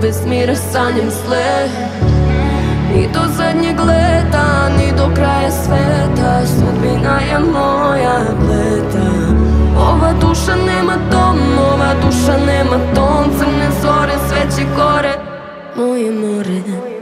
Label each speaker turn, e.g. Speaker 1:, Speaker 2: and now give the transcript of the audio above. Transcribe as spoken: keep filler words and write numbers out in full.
Speaker 1: bude smira sanjem sle. Ni do zadnjeg leta, ni do kraja sveta, sudbina je moja bleta. Ova duša nema dom, ova duša nema ton, crne zore, sveće gore, moje more.